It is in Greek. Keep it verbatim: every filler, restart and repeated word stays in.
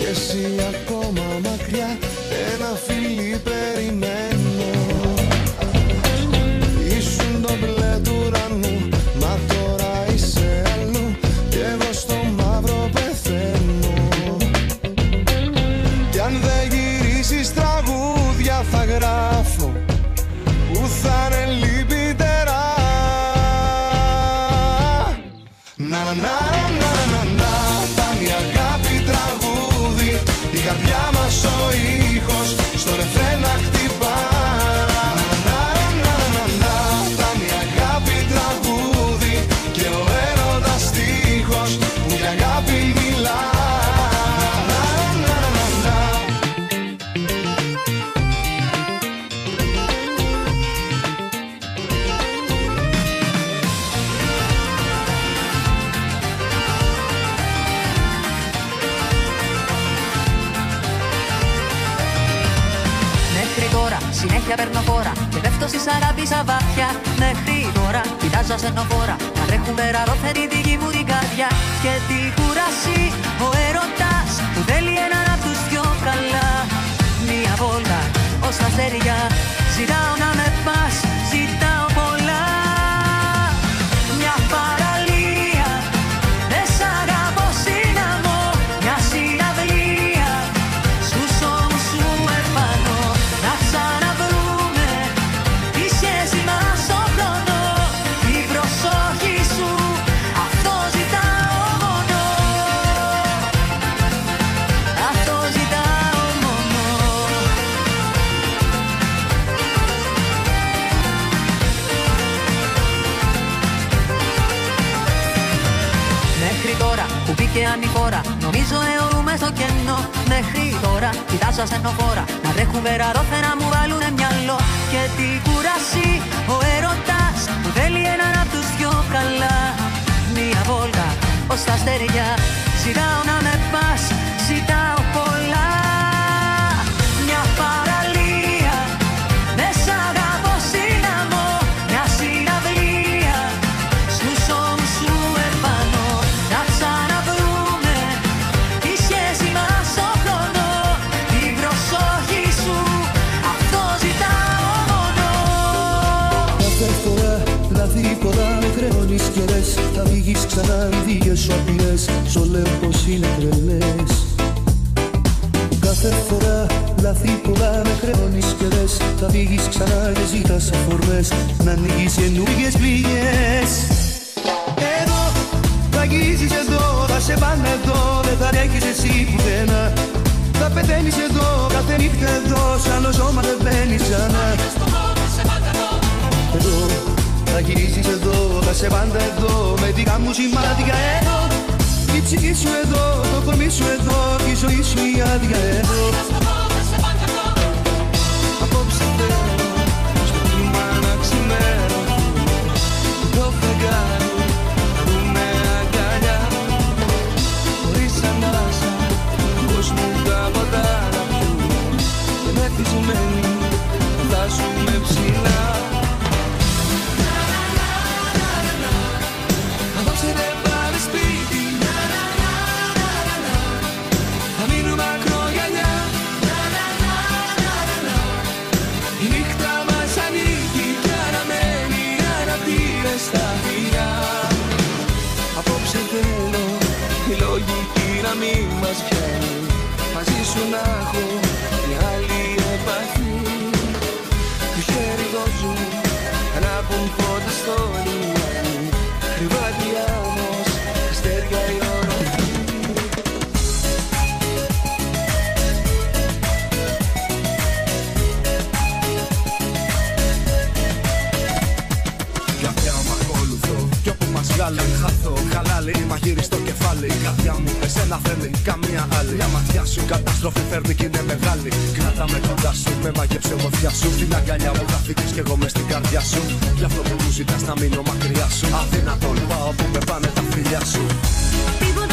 εσύ ακόμα μακριά, ένα φιλί περιμένω. Ήσουν το μπλε του ουρανού, μα τώρα είσαι αλλού κι εγώ στο μαύρο πεθαίνω. Κι αν δεν γυρίσεις τραγούδια θα γράφω που θα είναι λυπητερά. Να να να να να να, ήταν η αγάπη τραγούδι, η καρδιά μας ο ήχος στο ρεφρέν να χτυπά. Να να να να να, ήταν η αγάπη τραγούδι και ο έρωτας στίχος που για αγάπη μιλά. Συνέχεια παίρνω φόρα και πέφτω στις αγάπης αβάθια. Μέχρι τώρα κοιτάζω ασθενοφόρα να τρέχουμε ραρόφερη δική μου την καρδιά. Και τη κούραση ο έρωτας που θέλει έναν απ' τους δυο καλά. Μια βόλτα ως τα αστέρια, ζητάω να με πας, ζητάω πολλά. Μια παραλία, δεν σ' αγαπώ σύναμο, μια συναυλία στους ώμους σου επάνω. Να ξαναβρούμε τη σχέση μας στο χρόνο, την προσοχή σου, αυτό ζητάω μόνο. Αυτό ζητάω μόνο. Μέχρι τώρα που μπήκε ανηφόρα, νομίζω αιωρούμε στο κενό. Μέχρι τώρα κοιτάζω ασθενοφόρα να τρέχουμε ραρόφερα μου βάλουνε μυαλό. Και την κούραση ο έρωτας που θέλει έναν απ' τους δυο καλά. Μια βόλτα ως τα αστέρια, ζητάω να με πας, ζητάω πολλά. Μια παραλία, δεν σ' αγαπώ σύναμο, μια συναυλία στους ώμους σου επάνω. Να ξαναβρούμε τη σχέση μας στο χρόνο, την προσοχή σου, αυτό ζητάω μόνο. Κάθε φορά λάθη πολλά με χρεώνεις και λες θα βγεις ξανά δίκες σου απειλές, ζω λέω πως είναι τρελές. Κάθε φορά λάθη πολλά με χρεώνεις και λες θα βγεις ξανά και ζητάς αφορμές να ανοίγεις καινούργιες πληγές. Εδώ θα αγγίζεις εδώ, θα σε πάνε εδώ, δεν θα ανέχεις εσύ πουθενά. Θα πεθαίνεις εδώ, κάθε νύχτα εδώ, σαν ο σώμα δεν μπαίνεις ξανά. Εδώ θα γυρίσεις εδώ, θα σε πάντα εδώ, με δικά μου σημάδια εδώ. Η ψυχή σου εδώ, το κορμί σου εδώ, η ζωή σου η άδεια εδώ. Απόψε θέλω, στο κλίμα να ξημερώνει το φεγγάρι, να δούμε αγκαλιά. Χωρίς ανάσα, κόσμου τα ποτά να πιούν και μεθυσμένοι θα ζούμε ψηλά. Απόψε δεν πάμε σπίτι, θα μείνουμε ακρογιαλιά. Η νύχτα μας ανήκει κι αναμένει αναπτήρες στα φιλιά. Απόψε θέλω η λογική να μην μας πιάνει, μαζί σου να έχω μια άλλη επαφή. Το χέρι δώσου, ανάπουν φώτα στο λιμάνι, κρυβάτια όμως, αστέρια η οροφή. Καρδιά μου ακολουθώ κι όπου μας βγάλει χαθώ, χαλάλι μαγείρι στο κεφάλι. Η καρδιά μου εσένα θέλει, καμία άλλη. Μια ματιά σου καταστροφή φέρνει κι είναι μεγάλη. Κράτα με κοντά σου, με μαγεύσε ομορφιά σου. Την αγκαλιά μου θα φύγεις κι εγώ μες στην καρδιά σου. Γι' αυτό που μου ζητάς να μείνω μακριά σου. Αδύνατον πάω που με πάνε τα φιλιά σου.